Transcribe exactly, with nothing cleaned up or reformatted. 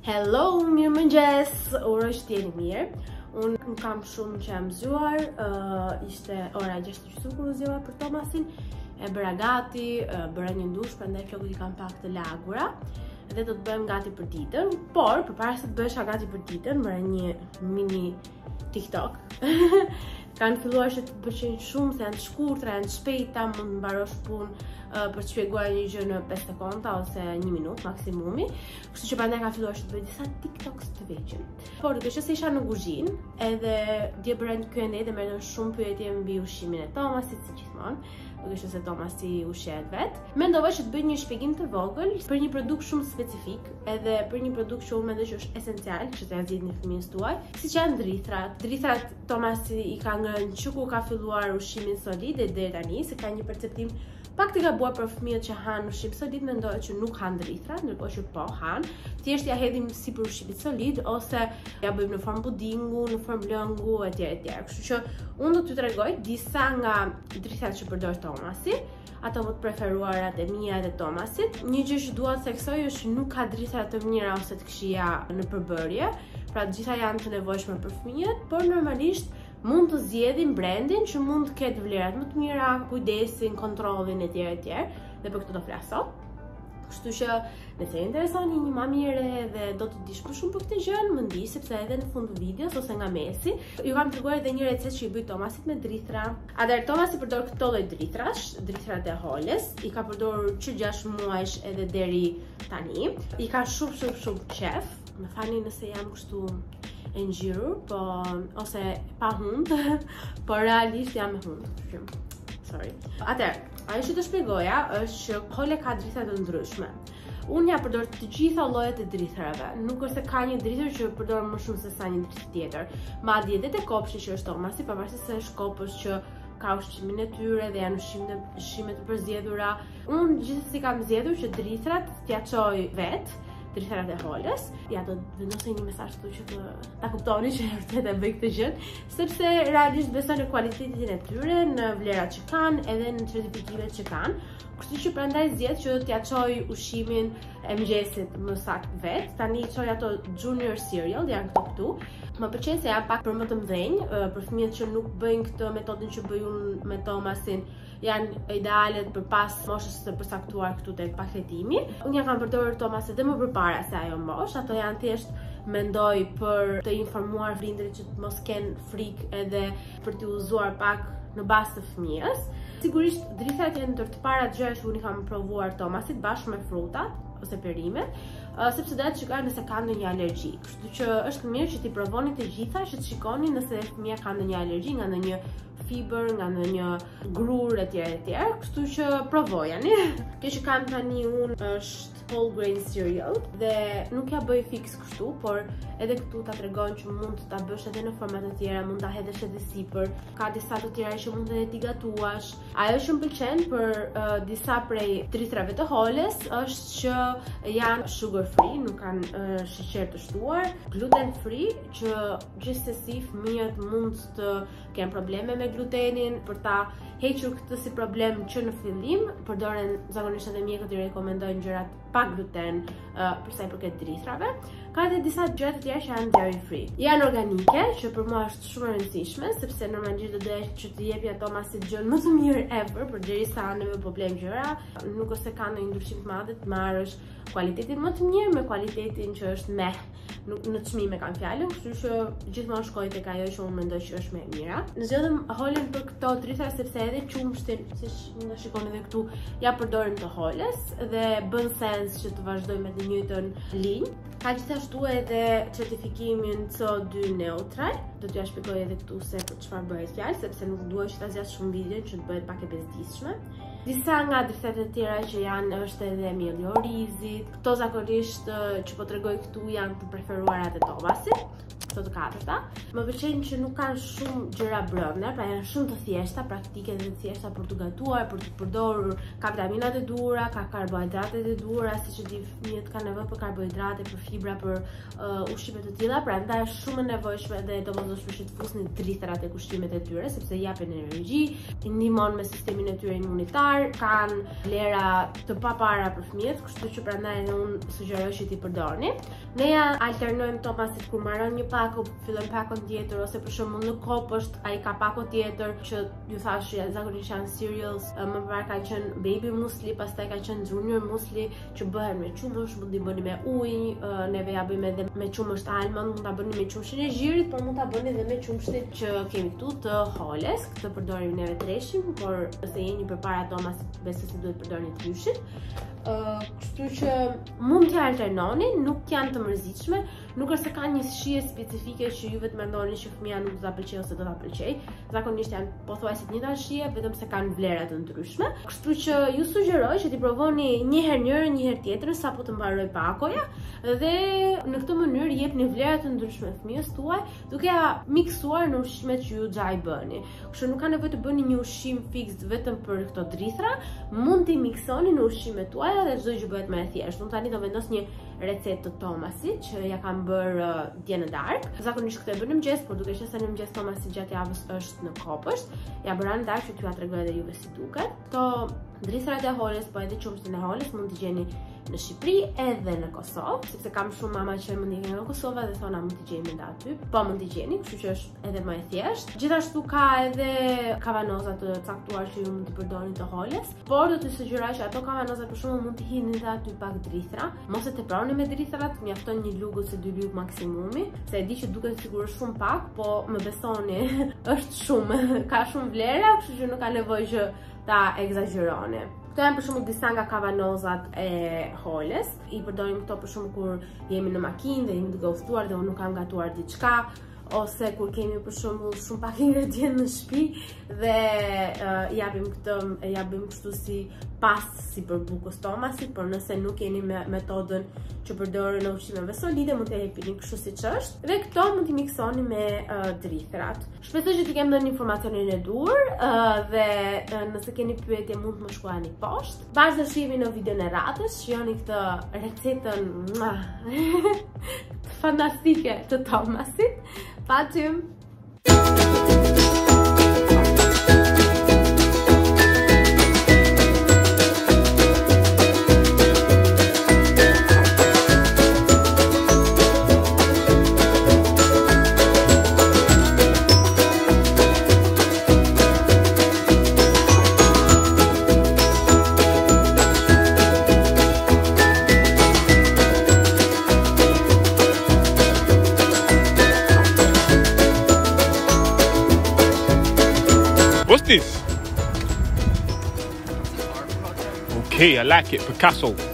Hello, mirë mëngjes, uroj që t'jeni mirë. Unë kam shumë që jam zgjuar, uh, ishte ora gjashtë e gjysmë kur u zgjuar për Tomasin, e bëra gati, uh, bëra një ndush, prandaj flokët i kam pak të lagura dhe do të bëjmë gati për ditën, por përpara se të bëhesha gati për ditën, bëra një mini TikTok. Kanë filluar që të pëlqejnë shumë se janë të shkurtra, janë të shpejta, mund të mbarosh punë uh, për të shpjeguar një gjë në pesë sekonda ose një minutë maksimumi. Kështu që prandaj kanë filluar që të bëj disa TikToks të vegjël. Por duke qenë se isha në kuzhinë, edhe dje bëra një Q and A dhe më erdhën shumë pyetje mbi ushqimin e Tomasit, si gjithmonë. Duke qenë se Tomasi ushqehet vet. Mendova që të bëj një shpjegim të vogël për një produkt shumë specifik, edhe për një produkt që unë mendoj që është esencial që t'ia zgjidhni fëmijës tuaj, siç janë drithrat. Drithrat Tomasi i ka ngrënë që ku ka filluar ushqimin solid dhe deri tani, se ka një perceptim pak të gabuar për fëmijët që han ushqim solid, mendohet që nuk han drithra, ndërkohë që po han. Thjesht ja hedhim sipër ushqimit solid ose ja bëjmë në formë pudingu, në formë lëngu etj etj. Kështu që unë do t'ju tregoj disa nga drithrat që përdor Tomasi, ato më të preferuarat e mia dhe Tomasit. Një gjë që dua të theksoj është që nuk ka drithra të mira ose të këqija në përbërje, pra të gjitha janë të nevojshme për fëmijët, por normalisht mund të zgjedhin brandin që mund të ketë vlerat më të mira, kujdesin, kontrollin etj etj, dhe për këtë do flas sot. Kështu që nëse interesoni një mami e re dhe do të dish më shumë për këtë gjë, më ndi sepse edhe në fund të videos ose nga mesi, ju kam treguar edhe një recetë që i bëj Tomasit me drithra. Atëherë Tomasi përdor këto lloj drithrash, drithrat e holes, i ka përdorur që gjashtë muajsh edhe deri tani. I ka shumë shumë shumë qef. Më falni nëse jam kështu e ngjyrur, po ose pa hund, por realisht jam me hund. Sorry. Atëherë, ajo që të shpjegoja është që hole ka drithra të ndryshme. Unë ja përdor të gjitha llojet e drithrave. Nuk është se ka një drithër që përdor më shumë se sa një drithër tjetër. Madje edhe te kopshi që është Tomasi, pavarësisht se është kopës që ka ushqimin e tyre dhe janë ushqime ushqime të përzgjedhura. Unë gjithsesi kam zgjedhur që drithrat t'ia çoj vet, drithrat e holes. Ja do të vendosoj një mesazh këtu që të ta kuptoni që vërtet e bëj këtë gjë, sepse realisht besoj në cilësinë e tyre, në vlerat që kanë, edhe në certifikimet që kanë. Kështu që prandaj zgjedh që t'ia çoj ushqimin e mëngjesit më saktë vet. Tani i çoj ato Junior Cereal, janë këto këtu. Më pëlqen se janë pak për më të mëdhenj, për fëmijët që nuk bëjnë këtë metodën që bëj unë me Tomasin, janë ideale për pas moshës së përcaktuar këtu tek paketimi. Unë ja kam përdorur Tomasin edhe më përpara se ajo mosh, ato janë thjesht mendoj për të informuar prindërit që të mos kenë frikë edhe për t'i udhëzuar pak në bazë të fëmijës. Sigurisht drithrat janë ndër të parat gjëra që unë kam provuar Tomasit bashkë me frutat ose perimet, uh, sepse do të shikoj nëse ka ndonjë alergji. Kështu që është mirë që t'i provoni të gjitha, që të shikoni nëse fëmia ka ndonjë alergji nga ndonjë fiber, nga ndonjë grur etj etj. Kështu që provojani. Kjo që kam tani unë është whole grain cereal dhe nuk ja bëj fix kështu, por edhe këtu ta tregon që mund ta bësh edhe në forma të tjera, mund ta hedhësh edhe sipër. Ka disa të tjera që mund edhe t'i gatuash. Ajo që më pëlqen për uh, disa prej drithrave të holes është që janë sugar free, nuk kanë uh, sheqer të shtuar, gluten free, që gjithsesi fëmijët mund të kenë probleme me glutenin, për ta hequr këtë si problem që në fillim, përdoren zakonisht edhe mjekët i rekomendojnë gjërat pa gluten uh, për sa i përket drithrave. Ka edhe disa gjëra të tjera që janë dairy free. Janë organike, që për mua është shumë e rëndësishme, sepse normalisht do doja që të jepja Tomasit gjën më të mirë ever, përderisa neve problem gjëra, nuk është se ka ndonjë ndryshim të madh, të marrësh kualitetin më të mirë me kualitetin që është me nuk në çmime kanë fjalën, kështu që gjithmonë shkoj tek ajo që unë mendoj që është më e mira. Zgjedhëm holen për këto drithra sepse edhe qumshtin, siç mund ta shikoni edhe këtu, ja përdorim të holes dhe bën sens që të vazhdojmë me të njëjtën linjë. Ka gjithashtu edhe certifikimin C O dy neutral. Do t'ja shpjegoj edhe këtu se për çfarë bëhet fjalë, sepse nuk dua që ta zgjas shumë videon që të bëhet pak e bezdisshme. Disa nga drithrat e tjera që janë është edhe mielli i orizit. Këto zakonisht që po tregoj këtu janë të preferuarat e Tomasit. këto të katërta. Më pëlqejnë që nuk kanë shumë gjëra brenda, pra janë shumë të thjeshta, praktike dhe të thjeshta për të gatuar, për të përdorur, ka vitaminat e duhura, ka karbohidratet e duhura, siç e di fëmijët kanë nevojë për karbohidrate, për fibra, për uh, ushqime të tilla, prandaj është shumë e nevojshme dhe domosdoshmërisht të fusni drithërat e ushqimet e tyre sepse japin energji, i ndihmon me sistemin e tyre imunitar, kanë vlera të papara për fëmijët, kështu që prandaj edhe unë sugjeroj që ti përdorni. Ne ja alternojmë Thomasit kur marron një pak, fillojmë pakon tjetër ose për shembull në kopësht ai ka pako tjetër që ju thash zakonisht janë cereals, më parë ka qenë baby muesli, pastaj ka qenë junior muesli që bëhen me qumësht, mund t'i bëni me ujë, neve ja bëjmë edhe me qumësht almond, mund ta bëni me qumshin e zhirit, por mund ta bëni edhe me qumshtin që kemi këtu të holes, këtë përdorim neve treshim, por nëse jeni përpara Thomasit, besoj se duhet përdorni tryshin. Uh, kështu që mund t'ja alternoni, nuk janë të mërzitshme, nuk është se ka një shije specifike që ju vetë mendoni që fëmia nuk do ta pëlqejë ose do ta pëlqejë. Zakonisht janë pothuajse të njëjta shije, vetëm se kanë vlera të ndryshme. Kështu që ju sugjeroj që ti provoni një herë njërin, një herë tjetrën sapo të mbaroj pakoja dhe në këtë mënyrë jepni vlera të ndryshme fëmijës tuaj, duke ja miksuar në ushqimet që ju xhaj bëni. Kështu nuk ka nevojë të bëni një ushqim fiks vetëm për këto drithra, mund t'i miksoni në ushqimet tuaja dhe çdo gjë bëhet më e thjeshtë. Unë tani do vendos një recetë të Thomasit që ja kam bërë uh, dje në darkë. Zakonisht këtë e bën në mëngjes, por duke qenë se në mëngjes Thomasi gjatë javës është në kopësht, ja bëra në darkë që t'ju ja tregoj edhe juve si duket. Këto drithrat e holes, po edhe qumshtin e holes mund t'i gjeni në Shqipëri edhe në Kosovë, sepse kam shumë mama që mund t'i gjeni në Kosovë dhe thona mund t'i gjeni edhe aty, po mund t'i gjeni, kështu që është edhe më e thjeshtë. Gjithashtu ka edhe kavanoza të caktuar që ju mund t'i përdorni të holes, por do t'i sugjeroj që ato kavanoza për shembull mund t'i hini edhe aty pak drithra, mos e teproni me drithrat, mjafton një lugë ose dy lugë maksimumi, se e di që duket sikur është shumë pak, po më besoni, është shumë, ka shumë vlera, kështu që nuk ka nevojë që ta egzagjeroni. Këto janë për shembull disa nga kavanozat e holes. I përdorim këto për shembull kur jemi në makinë dhe jemi duke u ftuar dhe unë nuk kam gatuar diçka, ose kur kemi për shembull shumë pak ingredientë në shtëpi dhe uh, japim këtë, japim kështu si pastë si për bukës Thomasit, por nëse nuk keni me metodën që përdorin në ushqimeve solide, mund të jepini kështu siç është. Dhe këto mund t'i miksoni me uh, drithrat. Shpresoj që t'i kem dhënë informacionin e duhur uh, dhe uh, nëse keni pyetje mund të më shkruani poshtë. Bashkë do shihemi në videon e radhës, shihoni këtë recetën fantastike të Thomasit. Patim! What's this? Okay, I like it. Picasso.